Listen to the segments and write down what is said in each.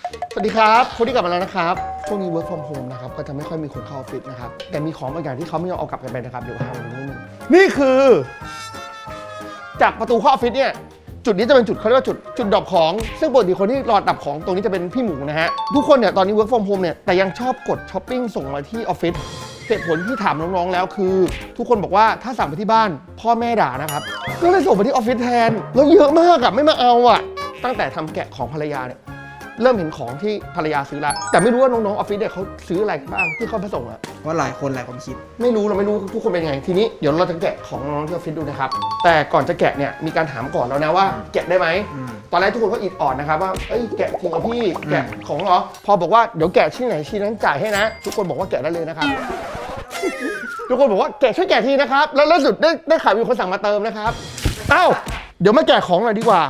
สวัสดีครับคนที่กลับมาแล้วนะครับช่วงนี้ work from home นะครับก็จะไม่ค่อยมีคนเข้าออฟฟิศนะครับแต่มีของบางอย่างที่เขาไม่ยอมเอากลับกันไปนะครับเดี๋ยวให้ดูนิดนึงนี่คือจากประตูเข้าออฟฟิศเนี่ยจุดนี้จะเป็นจุดเขาเรียกว่าจุดดรอปของซึ่งปกติคนที่รอดับของตรงนี้จะเป็นพี่หมูนะฮะทุกคนเนี่ยตอนนี้ work from home เนี่ยแต่ยังชอบกดช้อปปิ้งส่งมาที่ออฟฟิศเหตุผลที่ถามน้องๆแล้วคือทุกคนบอกว่าถ้าสั่งไปที่บ้านพ่อแม่ด่านะครับก็เลยส่งไปที่ออฟฟิศแทนแล้วเยอะมากอะไม่มาเอาอะตั้งแต่ทำแกะของภรรยาเนี่ยเริ่มเห็นของที่ภรรยาซื้อแล้วแต่ไม่รู้ว่าน้องๆออฟฟิศเนี่ยเขาซื้ออะไรบ้างที่เขาไปส่งอะว่าหลายคนหลายความคิดไม่รู้เราไม่รู้ทุกคนเป็นไงทีนี้เดี๋ยวเราจะแกะของน้องๆที่ออฟฟิศดูนะครับแต่ก่อนจะแกะเนี่ยมีการถามก่อนแล้วนะว่าแกะได้ไหมตอนแรกทุกคนก็อิดออดนะครับว่าเอ้ยแกะจริงเหรอพี่แกะของเหรอพอบอกว่าเดี๋ยวแกะชิ้นไหนชิ้นนั้นจ่ายให้นะทุกคนบอกว่าแกะได้เลยนะครับทุกคนบอกว่าแกะช่วยแกะทีนะครับแล้วล่าสุดได้ข่าวมีคนสั่งมาเติมนะครับอ้าวเดี๋ยวมาแกะของหน่อยดีกว่า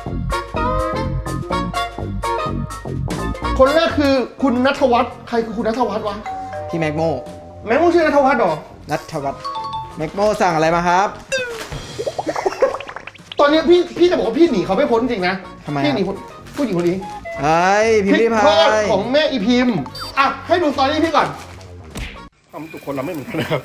คนแรกคือคุณณัฐวัฒน์ใครคือคุณณัฐวัฒน์วะพี่แม็กโมชื่อณัฐวัฒน์หรอนัทวัฒน์แม็กโมสั่งอะไรมาครับตอนนี้พี่จะบอกว่าพี่หนีเขาไม่พ้นจริงนะทำไมพี่หนีผู้หญิงคนนี้ไอ้พิมพ์ริพายของแม่อีพิมพ์อ่ะให้ดูสตอรี่พี่ก่อนทุกคนเราไม่เหมือนกันนะครับ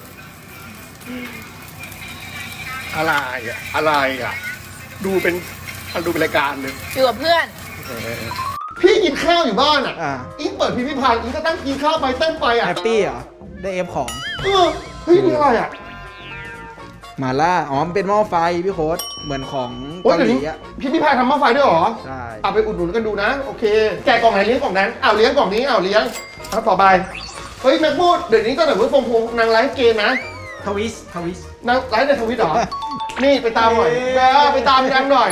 อะไรอ่ะดูเป็นรายการเลยอยู่กับเพื่อนพี่กินข้าวอยู่บ้านอ่ะอิงเปิดพิมพ์ริพายอิงก็ตั้งกินข้าวไปเต้นไปอ่ะแฮปปี้เหรอได้เอฟของเฮ้ยนี่อะไรอ่ะมาล่าอ๋อเป็นหม้อไฟพี่โค้ดเหมือนของเกาหลีอ่ะพิมพ์ริพายทำหม้อไฟด้วยหรอใช่เอาไปอุดหนุนกันดูนะโอเคแกะกล่องไหนเลี้ยงกล่องนั้นเลี้ยงกล่องนี้เลี้ยงต่อไปเฮ้ยแม็กพูดเดี๋ยวนี้ก็แต่เวิร์คฟรอมโฮมนางไลฟ์เกมนะทวิสนางไลฟ์ในทวิตเหรอนี่ไปตามหน่อยไปตามกันหน่อย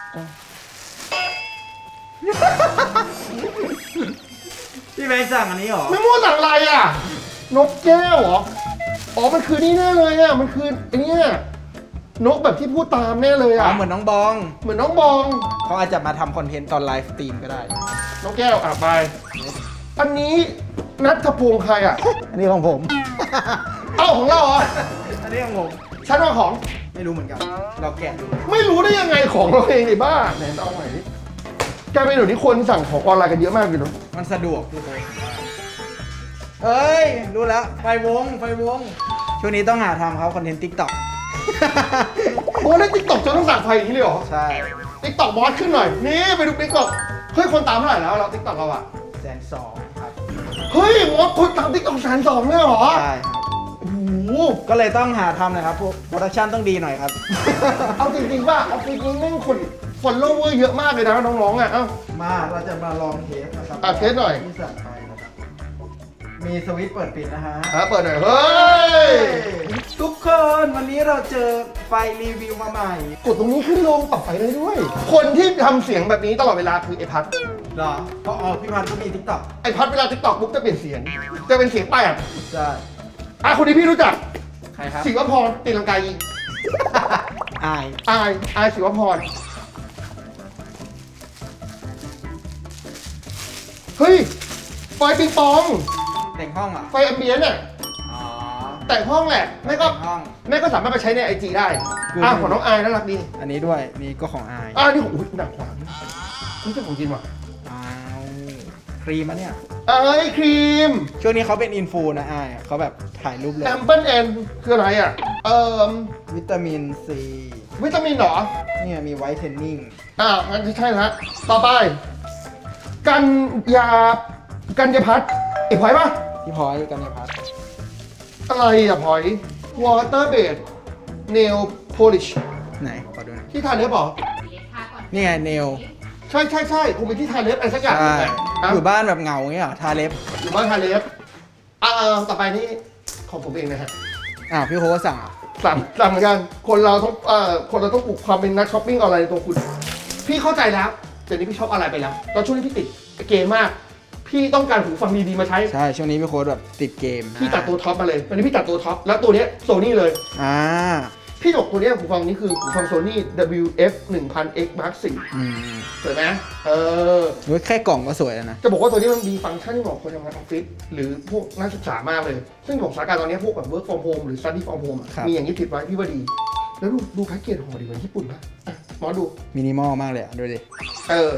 พี่แบงค์สั่งอันนี้เหรอไม่มั่วสั่งอะไรอ่ะนกแก้วเหรออ๋อมันคือนี่แน่เลยอ่ะมันคือไอ้นี่นกแบบที่พูดตามแน่เลยอ่ะเหมือนน้องบองเขาอาจจะมาทำคอนเทนต์ตอนไลฟ์สตรีมก็ได้นกแก้วไปอันนี้นัทพงษ์ใครอ่ะอันนี้ของผมของเราเหรออันนี้ของผมฉันว่าของไม่รู้เหมือนกันเราแกะดูไม่รู้ได้ยังไงของเราเองในบ้านไหนเอาใหม่ดิแกไปดูที่คนสั่งของออนไลน์กันเยอะมากเลยเนาะมันสะดวกพี่โค้ชเอ้ยรู้แล้วไฟวงช่วงนี้ต้องหาทำครับคอนเทนต์ TikTok โอ้เล่น TikTok จนต้องสั่งไฟอย่างนี้เลยเหรอใช่ TikTok บอสขึ้นหน่อยนี่ไปดู TikTok เฮ้ยคนตามเท่าไหร่แล้วเรา TikTok เราอะ 120,000ครับเฮ้ยมอสคนตาม TikTok 120,000เลยเหรอใช่ครับโอ้โหก็เลยต้องหาทำนะครับพวกโปรดักชั่นต้องดีหน่อยครับเอาจริงๆว่าออฟฟิศนี้แม่งคนฟอลโลเวอร์เยอะมากเลยนะน้องๆอ่ะมาเราจะมาลองเทสนะครับเทสหน่อยที่สั่งไปนะครับมีสวิตช์เปิดปิดนะฮะเปิดหน่อยเฮ้ยทุกคนวันนี้เราเจอไฟรีวิวมาใหม่กดตรงนี้ขึ้นลงปรับไฟได้ด้วยคนที่ทำเสียงแบบนี้ตลอดเวลาคือไอพัดเหรอเพราะพี่พัดก็มี TikTok ไอพัดเวลา TikTok ปุ๊บจะเปลี่ยนเสียงจะเป็นเสียงแปดใช่คนนี้พี่รู้จักใครครับศิวพรตีลังกายิงอายศิวพรเฮ้ยไฟปิงปองแต่งห้องอ่ะไฟแอมเบียนเนี่ยแต่งห้องแหละแม่ก็สามารถไปใช้ใน IG ได้ของน้องอายน่ารักดีอันนี้ด้วยนี่ก็ของอายนี่ของหนักกว่านี่เป็นของจริงว่ะครีมอ่ะเนี่ยครีมช่วงนี้เขาเป็นอินฟูนะอายเขาแบบถ่ายรูปเลยแอมเปิลเอ็นคืออะไรอ่ะวิตามินซีวิตามินเหรอเนี่ยมีไวท์เทนนิ่งงั้นใช่ละต่อไปกันยพัฒน์พอยป่ะพี่พอยกันยพัฒน์อะไรอ่ะพอย Water Base Nail Polish ไหนขอดูหน่อยที่ทาเล็บหรอนี่ไง Nail ใช่คงเป็นที่ทาเล็บอะไรสักอย่างอยู่บ้านแบบเหงาเงี้ยทาเล็บอยู่บ้านทาเล็บต่อไปนี่ของผมเองนะฮะพี่โค้ชสั่งเหมือนกันคนเราต้องปลุกความเป็นนักช้อปปิ้งออนไลน์ในตัวคุณพี่เข้าใจแล้วเดี๋ยวนี้พี่ชอบออนไลน์ไปแล้วตอนช่วงนี้พี่ติดเกมมากพี่ต้องการหูฟังดีๆมาใช้ใช่ช่วงนี้พี่โค้ดแบบติดเกมพี่ตัดตัวท็อปมาเลยวันนี้พี่ตัดตัวท็อปแล้วตัวนี้โซนี่เลยพี่บอกตัวนี้หูฟังนี้คือหูฟังโซนี่ WF 1000X Mark 4สวยไหมแค่กล่องก็สวยแล้วนะจะบอกว่าตัวนี้มันมีฟังก์ชันที่เหมาะคนทำงานออฟฟิศหรือพวกนักศึกษามากเลยซึ่งของสถานการณ์ตอนนี้พวกแบบ work from home หรือ study from home มีอย่างนี้ติดไว้พี่ว่าดีแล้วดูแพ็กเกจห่อดีเหมือนญี่ปุ่นป่ะมอดูมินิมอลมากเลยดูดิ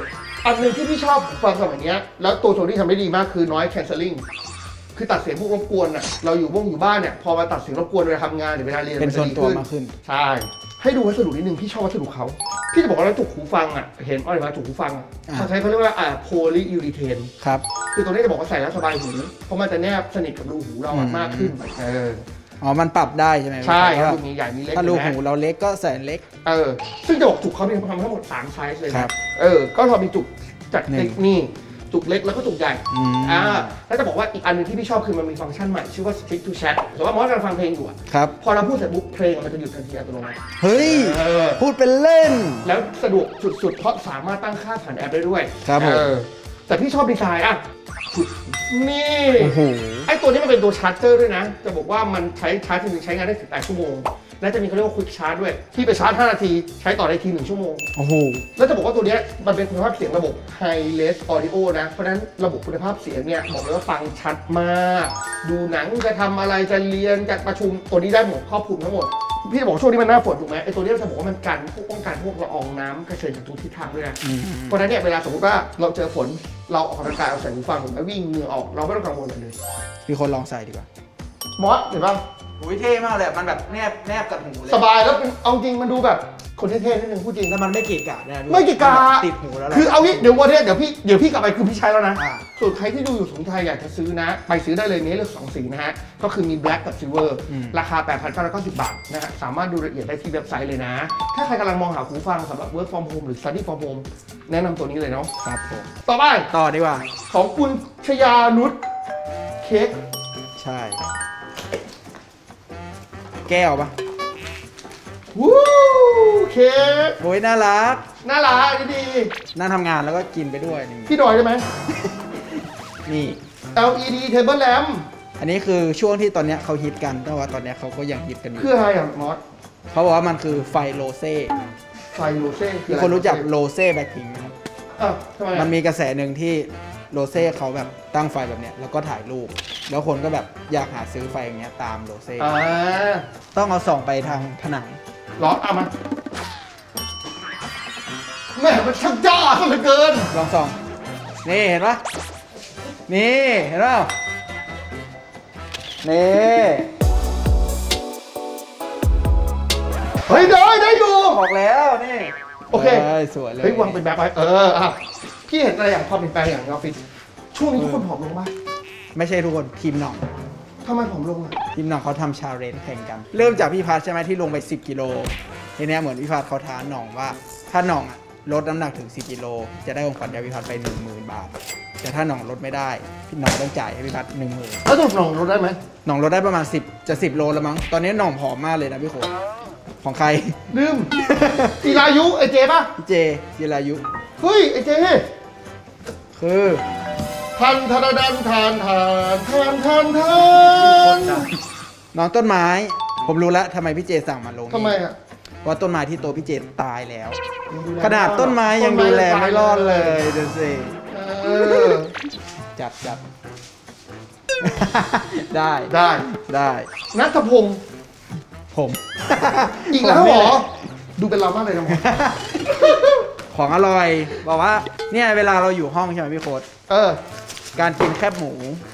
อันหนึ่งที่พี่ชอบฟังสมัยนี้แล้วตัวโซนี่ทำได้ดีมากคือ noise cancelling คือตัดเสียงพวกรบกวนอ่ะเราอยู่บ้านเนี่ยพอมาตัดเสียงรบกวนเวลาทำงานหรือเวลาเรียนเป็นส่วนตัวมากขึ้นใช่ให้ดูวัสดุนิดนึงพี่ชอบวัสดุเขาพี่จะบอกว่าจุกหูฟังอ่ะเห็นอะไรมาจุกหูฟังอ่ะเขาใช้เขาเรียกว่าpolyurethane ครับคือตัวนี้จะบอกว่าใส่แล้วสบายหูเพราะมันจะแนบสนิทกับรูหูเรามากขึ้นอ๋อมันปรับได้ใช่ไหมใช่รูมีใหญ่มีเล็กถ้ารูหูเราเล็กก็ใส่เล็กซึ่งจะบอกจุกเขามีทำทั้งหมด3ไซส์เลยครับก็เรามีจุกจากเล็กนี่จุกเล็กแล้วก็จุกใหญ่แล้วจะบอกว่าอีกอันนึงที่พี่ชอบคือมันมีฟังก์ชันใหม่ชื่อว่า Stick to Chat สมมติว่ามอสกำลังฟังเพลงอยู่ครับพอเราพูดเสร็จปุ๊บเพลงมันจะหยุดทันทีอัตโนมัติเฮ้ยพูดเป็นเล่นแล้วสะดวกสุดๆเพราะสามารถตั้งค่าผ่านแอปได้ด้วยครับแต่พี่ชอบดีไซน์นี่ไอตัวนี้มันเป็นตัวชาร์จเจอร์ด้วยนะจะบอกว่ามันใช้ชาร์จทีนึงใช้งานได้ถึง8 ชั่วโมงและจะมีเขาเรียกว่าควิกชาร์จด้วยที่ไปชาร์จ5 นาทีใช้ต่อได้ที1 ชั่วโมงโอ้โหแล้วจะบอกว่าตัวนี้มันเป็นคุณภาพเสียงระบบ Hi-Res Audio นะเพราะฉะนั้นระบบคุณภาพเสียงเนี่ยบอกเลยว่าฟังชัดมากดูหนังจะทำอะไรจะเรียนจะประชุมตัวนี้ได้หมดครอบคลุมทั้งหมดพี่จะบอกช่วงนี้มันหน้าฝนถูกไหมไอตัวนี้จะบอกว่ามันกันพวกป้องกันพวกละอองน้ำกระเซ็นจากทุกทิศทางด้วยนะเพราะฉะนั้นเนี่ยเวลาสมมติว่าเราเจอฝนเราออกกำลังกายเอาใส่หูฟังหรือวิ่งเหงื่อออกเราไม่ต้องกังวลเลยมีคนลองใส่ดีกว่ามอสเห็นป่ะอุ้ยเท่มากเลยมันแบบแนบกับหูเลยสบายแล้วเอาจริงมันดูแบบคนเท่ๆนิดนึงพูดจริงแล้วมันไม่เกะกะนะไม่เกะกะติดหูแล้วคือเอางี้เดี๋ยววันนี้เดี๋ยวพี่กลับไปคือพี่ใช้แล้วนะส่วนใครที่ดูอยู่สนใจอยากจะซื้อนะไปซื้อได้เลยนี้เลือก2 สีนะฮะก็คือมี black กับ silver ราคา 8,990 บาทนะฮะสามารถดูรายละเอียดได้ที่เว็บไซต์เลยนะถ้าใครกำลังมองหาหูฟังสำหรับ work from home หรือ study from home แนะนำตัวนี้เลยเนาะครับผมต่อดีกว่าของคุณชยานุชเค้กใช่แก้วปะวู้เค้กโอ้ยน่ารักดีนั่งทำงานแล้วก็กินไปด้วยพี่ดอยได้ไหมนี่ LED table lamp อันนี้คือช่วงที่ตอนนี้เขาฮิตกันแต่ว่าตอนนี้เขาก็ยังฮิตกันอยู่คืออะไรอ่ะมอสเขาบอกว่ามันคือไฟโรเซ่คือคนรู้จักโรเซ่แบ็คพิงค์ครับทำไมมันมีกระแสหนึ่งที่โรเซ่เขาแบบตั้งไฟแบบเนี้ยแล้วก็ถ่ายรูปแล้วคนก็แบบอยากหาซื้อไฟอย่างเงี้ยตามโรเซ่ต้องเอาส่องไปทางผนังร้อนมาแม่มันช่างจ้าเหลือเกินลองส่องนี่เห็นปะนี่เห็นปะนี่เฮ้ยได้อยู่บอกแล้วนี่โอเคสวยเลยเฮ้ยวางเป็นแบบไปพี่เห็นอะไรอย่างความเปลี่ยนแปลงอย่างออฟฟิศช่วงนี้ทุกคนผอมลงไหมไม่ใช่ทุกคนทีมหน่องทำไมผอมลงอ่ะทีมหน่องเขาทำชาเลนจ์แข่งกันเริ่มจากพี่พัชใช่ไหมที่ลงไป10 กิโลทีนี้เหมือนพี่พัชเขาท้าหน่องว่าถ้าหน่องลดน้ำหนักถึง10 กิโลจะได้ของขวัญจากพี่พัชไป 10,000 บาทแต่ถ้าหน่องลดไม่ได้พี่หน่องต้องจ่ายให้พี่พัช 10,000 แล้วสรุปหน่องลดได้ไหมหน่องลดได้ประมาณ10 โลแล้วมั้งตอนนี้หน่องผอมมากเลยนะพี่โค้ชของใครลืมจิรายุไอเจป่ะจิรายุเฮ้ยไอเจคือทานน้องต้นไม้ผมรู้แล้วทำไมพี่เจสั่งมาลงทำไมอ่ะว่าต้นไม้ที่โตพี่เจตายแล้วขนาดต้นไม้ยังดูแลไม่รอดเลยเดี๋ยวสิจัดได้นัทพงศ์ผมอีกแล้วเหรอดูเป็นเรามากเลยนะของอร่อยบอกว่าเนี่ยเวลาเราอยู่ห้องใช่ไหมพี่โค้ดการกินแคบหมู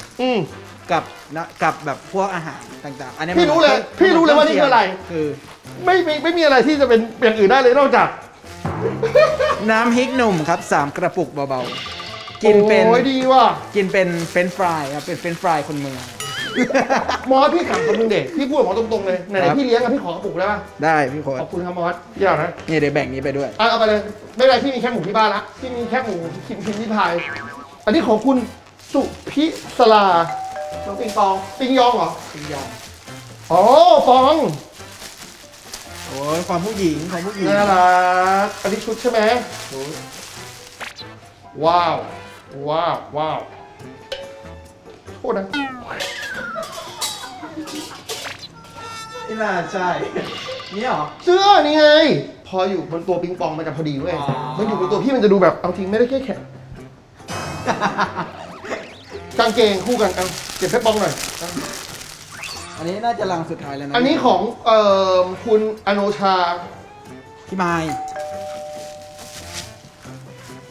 กับแบบพวกอาหารต่างๆอันนี้พี่รู้เลยว่านี่คืออะไรคือไม่มีอะไรที่จะเป็นอย่างอื่นได้เลยนอกจากน้ำพริกหนุ่มครับ3 กระปุกเบาๆกินเป็นโอ้ยดีว่ะกินเป็นเฟรนช์ฟรายครับเป็นเฟรนช์ฟรายคนเมืองมอสพี่ถามคนนึงเด็กพี่พูดกับมอสตรงๆเลยไหนพี่เลี้ยงอะพี่ขอกระปุกได้ป่ะได้พี่ขอขอบคุณครับมอสพี่เอานะนี่เดี๋ยวแบ่งนี้ไปด้วยเอาไปเลยไม่เป็นไรพี่มีแค่หมูที่บ้านละพี่มีแค่หมูพิมพ์ที่พายอันนี้ของคุณสุพิศราปิงยองเหรอปิงยองอ๋อฟองโอ้ยความผู้หญิงน่ารักอันนี้ชุดใช่ไหมว้าวโทษนะนี่น่าใช่นี่หรอเสื้อนี่ไงพออยู่บนตัวปิงปองมันจะพอดีเว้ยมันอยู่บนตัวพี่มันจะดูแบบเอาทิ้งไม่ได้แค่แขนกางเกงคู่กันเก็บเพชรบองหน่อยอันนี้น่าจะลังสุดท้ายแล้วนะอันนี้ของคุณอโนชาพี่ไมค์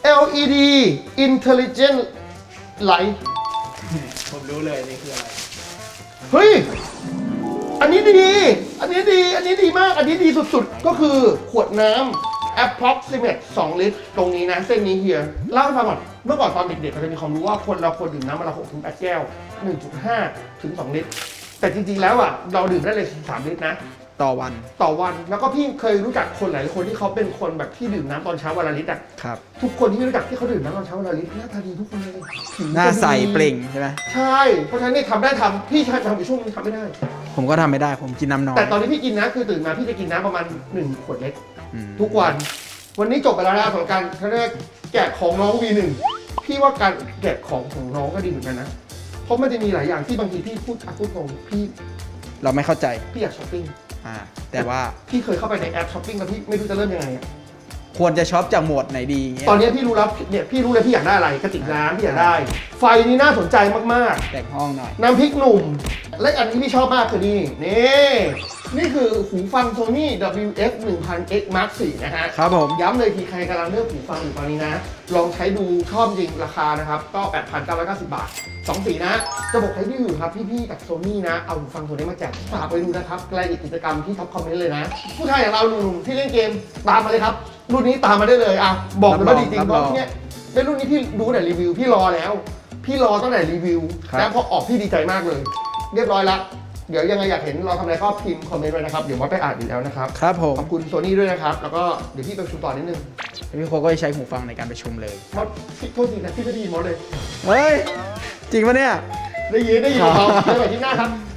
LED Intelligent Light ผมรู้เลยนี่คืออะไรเฮ้ย อันนี้ดี อันนี้ดี อันนี้ดีมาก อันนี้ดีสุดๆ ก็คือขวดน้ำ approximate 2 ลิตร ตรงนี้นะ เส้นนี้เฮียเล่าให้ฟังก่อน เมื่อก่อนตอนเด็กๆเราจะมีความรู้ว่าคนเราควรดื่มน้ำวันละ6 ถึง 8 แก้ว 1.5 ถึง 2 ลิตร แต่จริงๆ แล้วอ่ะ เราดื่มได้เลย 3 ลิตรนะต่อวันต่อวัน แล้วก็พี่เคยรู้จักคนหลายคนที่เขาเป็นคนแบบที่ดื่มน้ำตอนเช้าวันละลิตรอ่ะครับทุกคนที่รู้จักที่เขาดื่มน้ำตอนเช้าวันละลิตรหน้าตาดีทุกคนเลยผิวหน้าใสจะดีเปล่งใช่ไหมใช่ เพราะฉะนั้นเนี่ยทำได้ทำพี่ชายทำอยู่ช่วงนึงทำไม่ได้ผมก็ทำไม่ได้ผมกินน้ำน้อยแต่ตอนที่พี่กินนะคือตื่นมาพี่จะกินน้ำประมาณ1 ขวดเล็กอืมทุกวัน วันนี้จบไปแล้วนะสำหรับการเขาเรียกแกะของน้อง V1 พี่ว่าการแกะของของน้องก็ดีเหมือนกันนะ เพราะมันจะมีหลายอย่างที่บางทีพี่พูดตรงพี่เราไม่เข้าใจอยากช้อปปิ้งแต่ว่าพี่เคยเข้าไปในแอปช้อปปิ้งแล้วพี่ไม่รู้จะเริ่มยังไงอะควรจะช็อปจากหมวดไหนดีเงี้ยตอนนี้พี่รู้แล้วเนี่ยพี่รู้เลยพี่อยากได้อะไรกระติกน้ำพี่อยากได้ ไฟนี่น่าสนใจมากๆแต่งห้องหน่อยน้ำพริกหนุ่ม และอันที่พี่ชอบมากคือนี่คือหูฟัง Sony WF 1000X Mark 4 นะฮะครับผมย้ำเลยทีใครกำลังเลือกหูฟังอยู่ตอนนี้นะ ลองใช้ดูชอบจริงราคานะครับ ก็ 8,990 บาท 2 สีนะ จะบอกให้พี่อยู่ครับพี่ๆกับ Sony นะ เอาหูฟังตัวนี้มาแจกฝากไปดูนะครับรายละเอียดกิจกรรมที่ท็อปคอมเมนต์เลยนะ ผู้ชายอย่างเราหนุ่มๆที่เล่นเกมตามมาเลยครับ รุ่นนี้ตามมาได้เลยอ่ะบอกเลยว่าดีจริงเพราะเนี่ยเป็นรุ่นนี้พี่ดูแต่รีวิวพี่รอแล้ว พี่รอตั้งแต่รีวิว แล้วพอออกพี่ดีใจมากเลย เรียบร้อยละเดี๋ยวยังไงอยากเห็นเราทำอะไรก็พิมพ์คอมเมนต์ไว้นะครับ เดี๋ยวมอสไปอ่านอยู่แล้วนะครับครับผมขอบคุณโซนี่ด้วยนะครับ แล้วก็เดี๋ยวพี่ไปประชุมต่อนิดนึงพี่โคก็จะใช้หูฟังในการประชุมเลยมอสพี่โทษทีนะพี่ก็ได้ยินมอสเลยเฮ้ย จริงปะเนี่ยได้ยินครับเดี๋ยวไปที่หน้าครับ